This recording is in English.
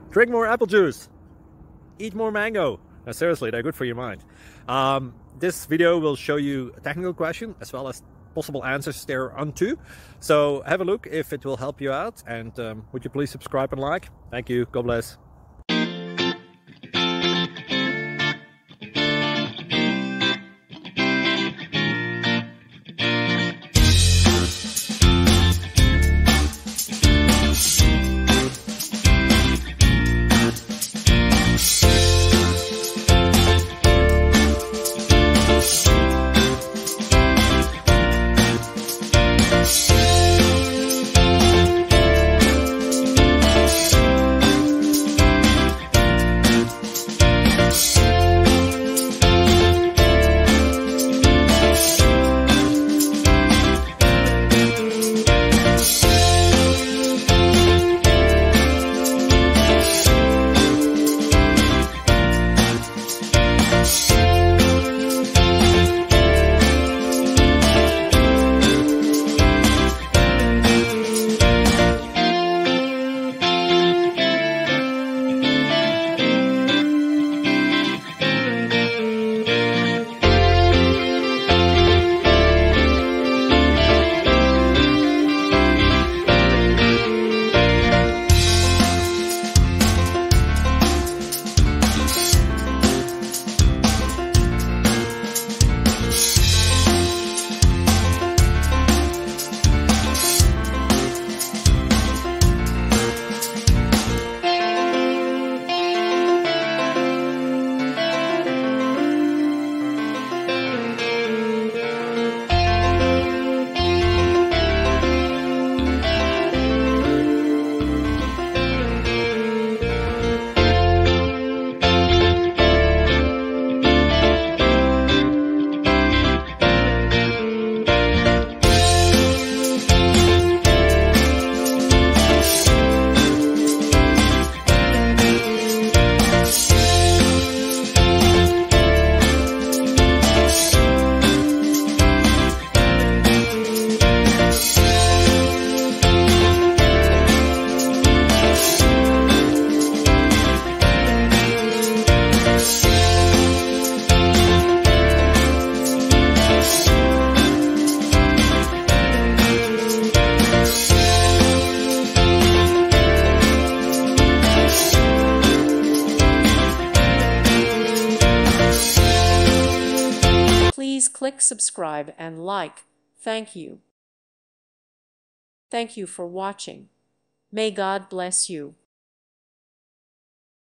Drink more apple juice. Eat more mango. No, seriously, they're good for your mind. This video will show you a technical question as well as possible answers thereunto. So have a look if it will help you out, and would you please subscribe and like? Thank you. God bless. Please click subscribe and like. Thank you. Thank you for watching. May God bless you.